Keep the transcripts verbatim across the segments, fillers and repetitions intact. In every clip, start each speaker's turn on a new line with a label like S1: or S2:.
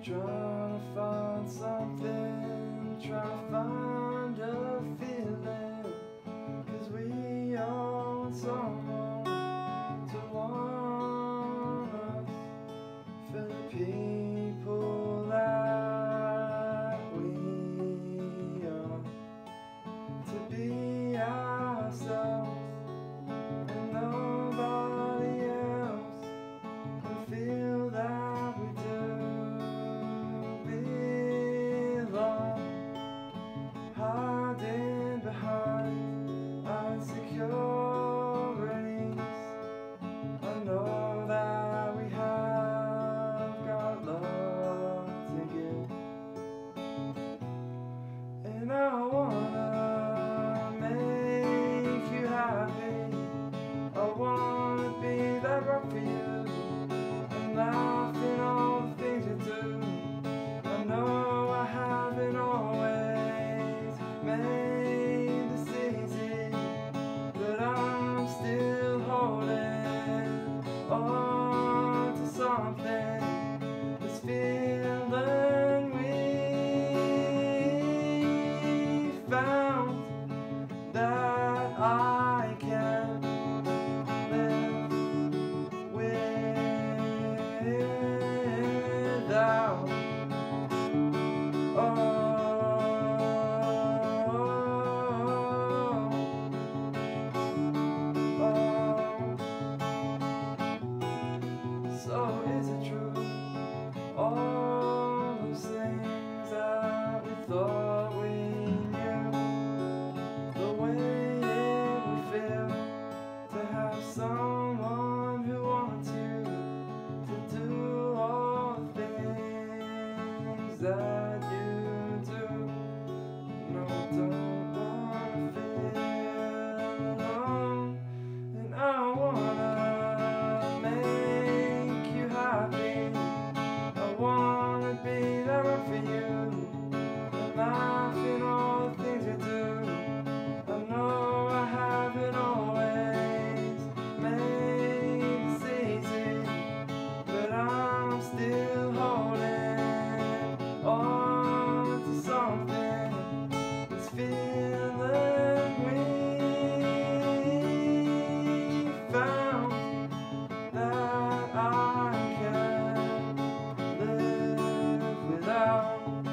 S1: Trying to find something, trying to find a feeling, 'cause we all want someone to want us, for the people that we are, to be ourselves and nobody else, and feel that we do hiding behind our insecurities. I know that we have got love to give, and I wanna make you happy. I wanna be that rock for you, and laugh in all the things you do. I know I haven't always made this easy, but I'm still holding on to something, this feeling we found, that I can live without. Oh, so is it true, all those things that we thought we knew, the way it would feel to have someone who wants you to do all the things that you do? No, I don't wanna feel alone, and I wanna make you happy. I wanna be there for you, and laugh in all the things you do. I know I haven't always made this easy, but I'm still holding on to something, this feeling we found, that I can live without.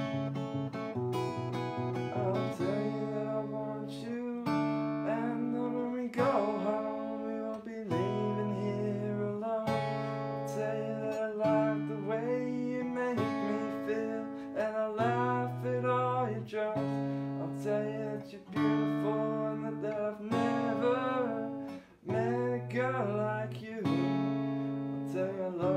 S1: I'll tell you that I want you, and then when we go home we won't be leaving here alone. I'll tell you that I like the way you make me feel, and I laugh at all your jokes. I'll tell you that you're beautiful, and that I've never met a girl like you. I'll tell you I love